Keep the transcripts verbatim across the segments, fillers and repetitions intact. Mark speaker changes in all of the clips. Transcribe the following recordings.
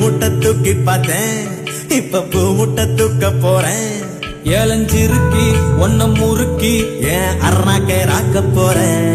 Speaker 1: முட்டை தூக்கி பார்த்தேன், இப்ப பூ முட்டை தூக்க போறேன். ஏலஞ்சிருக்கி ஒன்ன முறுக்கி ஏன் அருணாக்கே ராக்க போறேன்.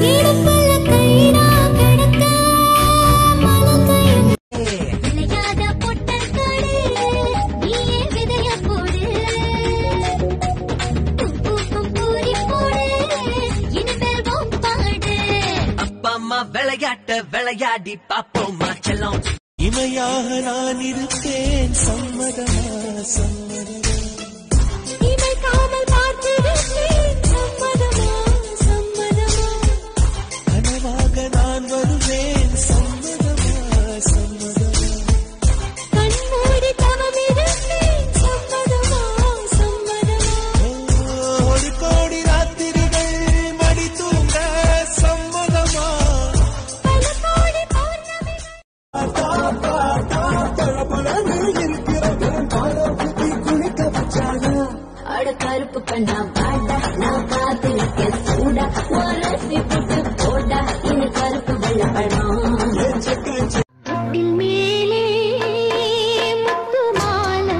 Speaker 2: அப்பா அம்மா விளையாட்ட விளையாடி பாப்போமா செல்லம்.
Speaker 1: இமையாக நான் இருப்பேன், சம்மதமா சம்மதமா.
Speaker 3: இமை காதல் பார்த்திருப்பேன், சம்மதமா சம்மதமா.
Speaker 1: கனவாக நான் வருவேன், சம்மதமா சம்மதமா.
Speaker 3: கண்மூடி தவம் இருப்பேன், சம்மதமா சம்மதமா.
Speaker 1: ஒரு கோடி ராத்திரிகள் மடி தூங்க சம்மதமா.
Speaker 3: பல கோடி பௌர்ணமி அட கருப்பு கண்ணா பாடா, நான் காத்திருக்கேன் சூடா. மனசு விட்டு போடா, இனி கருப்பு வெள்ளப்படம். தொட்டில் மேலே முத்து மாலை,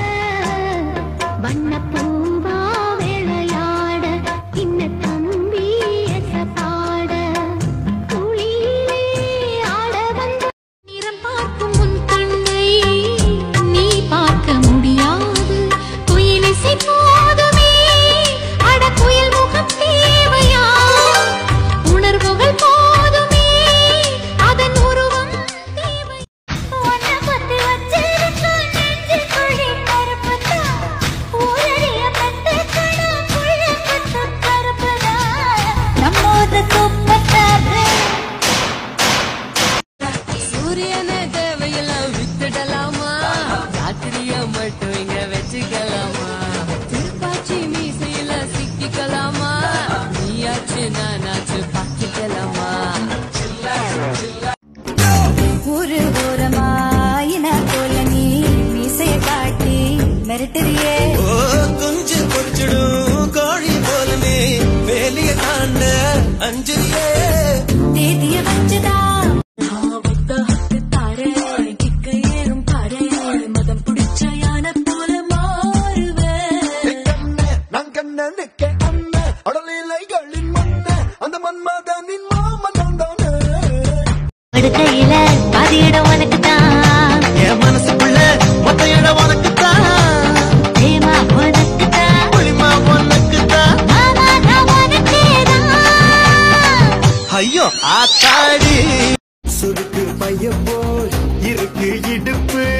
Speaker 3: வண்ணப்பூவா விளையாட, இன்ன தம்பி எசப்பாட, துளியிலே ஆட வந்த நிறம் பார்க்கும் உன் கண்ணை நீ பார்க்க முடியாது. குயிலிசை போதுமே, அட குயில் முகம் தேவையா? உணர்வுகள் போதுமே, அதன் உருவம் தேவை. உன்னை பத்தி வச்சிருக்க நெஞ்சுக்குழி கருப்புதான், ஊரறிய பத்து கணம் புள்ள பத்து கருப்புதான். நம்மோட சூப்பர் ஸ்டார்
Speaker 2: சூரியனை தேவையெல்லாம் வித்துடலாமா? ராத்திரிய மட்டும் இங்க வச்சுக்கலாமா? திருப்பாச்சி மீசையில சிக்கிக்கலாமா? நீயாச்சு நானாச்சு பாக்கிக்கலாமா?
Speaker 3: ஒரு ஓரமாயின போல நீ மீசைய காட்டி மிரட்டுறியே.
Speaker 1: ஓ குஞ்சு பொறிச்சிடும் கோழி போலனே வேலிய தாண்ட அஞ்சலியே.
Speaker 3: தேதிய வச்சுதா கையில பாதி இடம் உனக்கு தான்,
Speaker 1: என் மனசுக்குள்ள மொத்த இடம் உனக்குத்தான்,
Speaker 3: பிரேமா உனக்கு தான்,
Speaker 1: புளிமா உனக்குத்தான்.
Speaker 3: மாமா நான் உனக்கேதான்.
Speaker 1: ஐயோ ஆத்தாடி சுருக்கு பைய போல் இருக்கு இடுப்பு,